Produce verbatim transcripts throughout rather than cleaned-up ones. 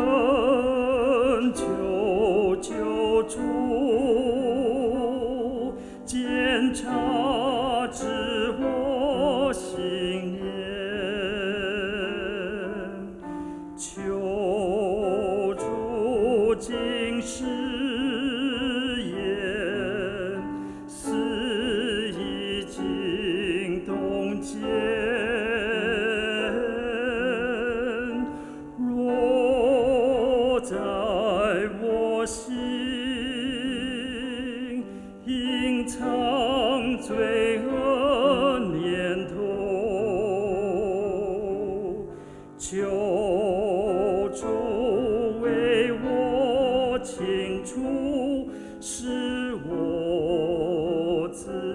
恳求救主，检察知我心念，求主警示言，思已经洞见。若在我心隐藏罪恶念头，求主为我清除，使我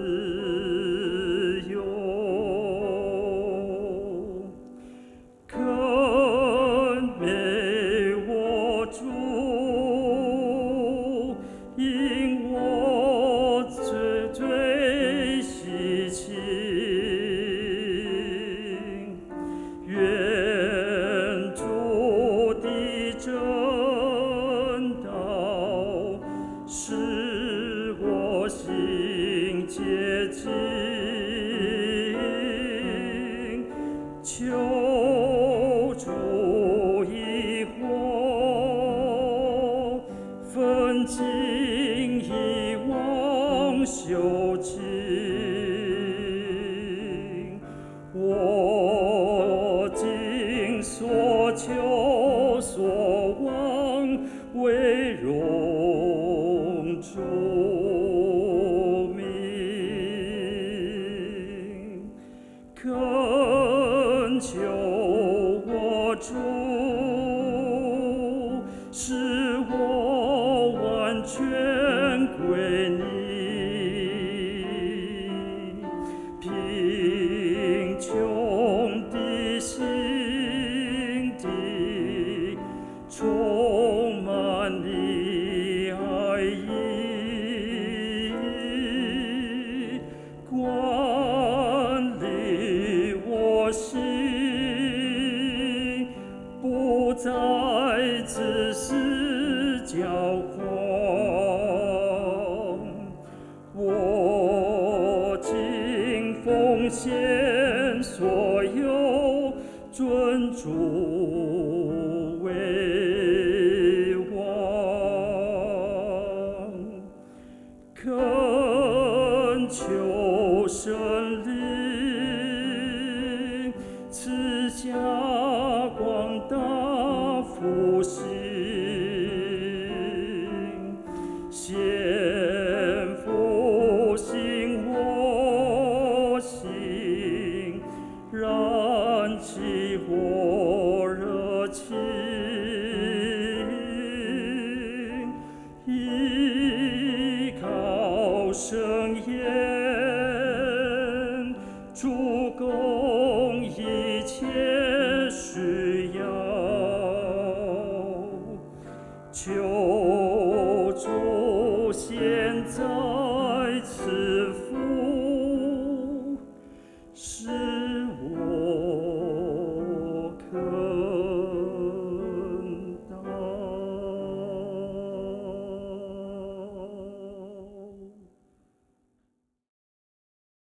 自由。恳美我主，因我罪罪洗清，愿主的真道使我心洁净，求主以火焚尽以往羞情，我今所求所望为荣主名，恳求我主，使我完全归你，贫穷的心底充满你爱意，管理我心，不再自私骄狂。我今奉献所有，尊主为王，恳求神灵赐下广大福星，先复兴我心，燃起火热情，依靠圣言，主供一切需要。求